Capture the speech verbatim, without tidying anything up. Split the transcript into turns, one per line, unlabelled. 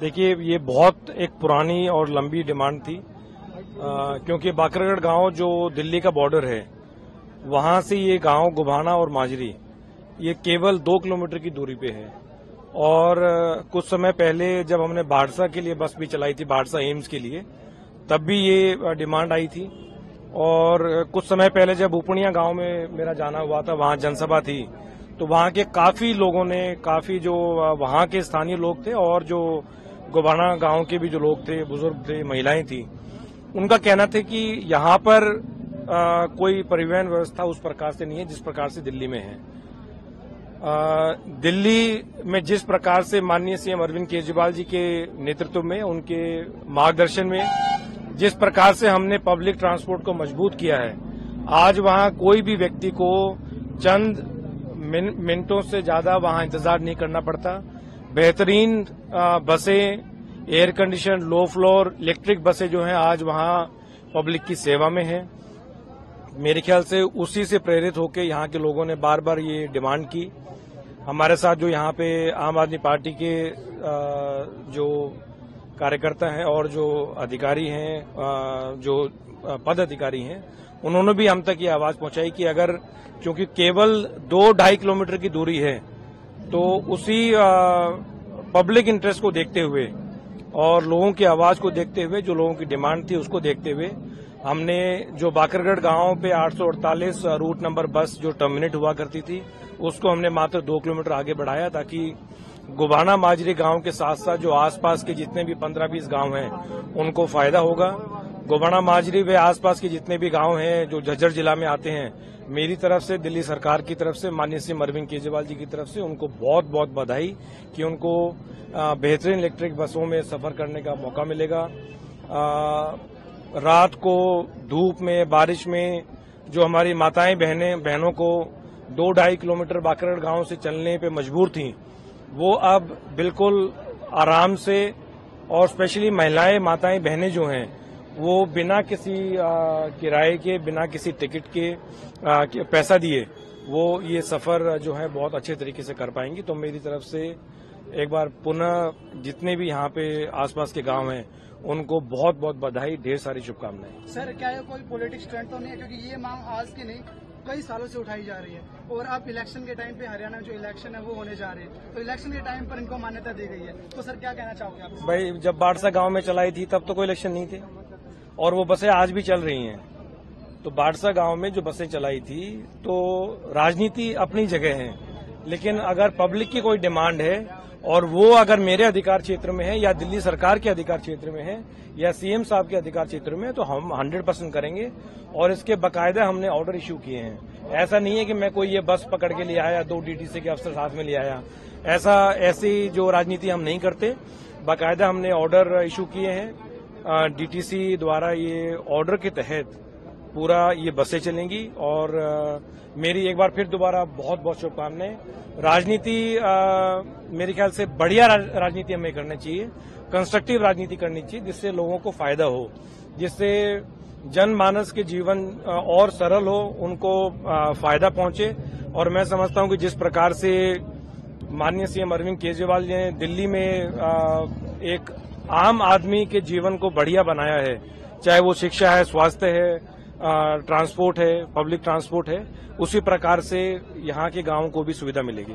देखिए, ये बहुत एक पुरानी और लंबी डिमांड थी, आ, क्योंकि बाकरगढ़ गांव जो दिल्ली का बॉर्डर है, वहां से ये गांव गुभाना और माजरी ये केवल दो किलोमीटर की दूरी पे है। और कुछ समय पहले जब हमने बाड़सा के लिए बस भी चलाई थी, बाड़सा एम्स के लिए, तब भी ये डिमांड आई थी। और कुछ समय पहले जब उपनिया गांव में मेरा जाना हुआ था, वहां जनसभा थी, तो वहां के काफी लोगों ने, काफी जो वहां के स्थानीय लोग थे और जो गुभाना गांव के भी जो लोग थे, बुजुर्ग थे, महिलाएं थी, उनका कहना था कि यहाँ पर आ, कोई परिवहन व्यवस्था उस प्रकार से नहीं है जिस प्रकार से दिल्ली में है। आ, दिल्ली में जिस प्रकार से माननीय सीएम अरविंद केजरीवाल जी के नेतृत्व में, उनके मार्गदर्शन में जिस प्रकार से हमने पब्लिक ट्रांसपोर्ट को मजबूत किया है, आज वहां कोई भी व्यक्ति को चंद मिन, मिनटों से ज्यादा वहां इंतजार नहीं करना पड़ता। बेहतरीन बसें, air condition, low floor, electric बसें जो हैं आज वहां पब्लिक की सेवा में हैं। मेरे ख्याल से उसी से प्रेरित होकर यहाँ के लोगों ने बार बार ये डिमांड की। हमारे साथ जो यहाँ पे आम आदमी पार्टी के जो कार्यकर्ता हैं और जो अधिकारी हैं, जो पद अधिकारी हैं, उन्होंने भी हम तक ये आवाज पहुंचाई कि अगर, क्योंकि केवल दो ढाई किलोमीटर की दूरी है, तो उसी पब्लिक इंटरेस्ट को देखते हुए और लोगों की आवाज को देखते हुए, जो लोगों की डिमांड थी उसको देखते हुए, हमने जो बाकरगढ़ गांव पे आठ सौ अड़तालीस रूट नंबर बस जो टर्मिनेट हुआ करती थी, उसको हमने मात्र दो किलोमीटर आगे बढ़ाया, ताकि गुभाना माजरी गांव के साथ साथ जो आसपास के जितने भी पंद्रह बीस गांव हैं उनको फायदा होगा। गुभाना माजरी व आसपास के जितने भी गांव हैं जो झज्जर जिला में आते हैं, मेरी तरफ से, दिल्ली सरकार की तरफ से, माननीय सीएम अरविंद केजरीवाल जी की तरफ से उनको बहुत बहुत बधाई कि उनको बेहतरीन इलेक्ट्रिक बसों में सफर करने का मौका मिलेगा। आ, रात को धूप में, बारिश में जो हमारी माताएं बहनें बहनों को दो ढाई किलोमीटर बाकरगढ़ गांव से चलने पे मजबूर थीं, वो अब बिल्कुल आराम से, और स्पेशली महिलाएं, माताएं बहनें जो हैं, वो बिना किसी किराए के, बिना किसी टिकट के आ, पैसा दिए वो ये सफर जो है बहुत अच्छे तरीके से कर पाएंगी। तो मेरी तरफ से एक बार पुनः जितने भी यहाँ पे आसपास के गांव हैं उनको बहुत बहुत बधाई, ढेर सारी शुभकामनाएं।
सर, क्या ये कोई पॉलिटिक्स ट्रेंड तो नहीं है, क्योंकि ये मांग आज की नहीं कई सालों से उठाई जा रही है, और अब इलेक्शन के टाइम पे हरियाणा में जो इलेक्शन है वो होने जा रहे हैं, तो इलेक्शन के टाइम पर इनको मान्यता दी गई है, तो सर क्या कहना चाहोगे आप?
भाई, जब बाड़सा गांव में चलाई थी तब तो कोई इलेक्शन नहीं थे, और वो बसें आज भी चल रही हैं। तो बाड़सा गांव में जो बसें चलाई थी, तो राजनीति अपनी जगह है, लेकिन अगर पब्लिक की कोई डिमांड है और वो अगर मेरे अधिकार क्षेत्र में है, या दिल्ली सरकार के अधिकार क्षेत्र में है, या सीएम साहब के अधिकार क्षेत्र में है, तो हम हंड्रेड परसेंट करेंगे। और इसके बाकायदा हमने ऑर्डर इश्यू किए हैं। ऐसा नहीं है कि मैं कोई ये बस पकड़ के ले आया, दो डीटीसी के अफसर साथ में ले आया, ऐसा ऐसी जो राजनीति हम नहीं करते। बाकायदा हमने ऑर्डर इश्यू किए हैं, डीटीसी द्वारा ये ऑर्डर के तहत पूरा ये बसें चलेंगी। और आ, मेरी एक बार फिर दोबारा बहुत बहुत शुभकामनाएं। राजनीति मेरे ख्याल से बढ़िया राजनीति हमें करनी चाहिए, कंस्ट्रक्टिव राजनीति करनी चाहिए, जिससे लोगों को फायदा हो, जिससे जनमानस के जीवन और सरल हो, उनको फायदा पहुंचे। और मैं समझता हूं कि जिस प्रकार से माननीय सीएम अरविंद केजरीवाल ने दिल्ली में एक आम आदमी के जीवन को बढ़िया बनाया है, चाहे वो शिक्षा है, स्वास्थ्य है, ट्रांसपोर्ट है, पब्लिक ट्रांसपोर्ट है, उसी प्रकार से यहाँ के गांवों को भी सुविधा मिलेगी।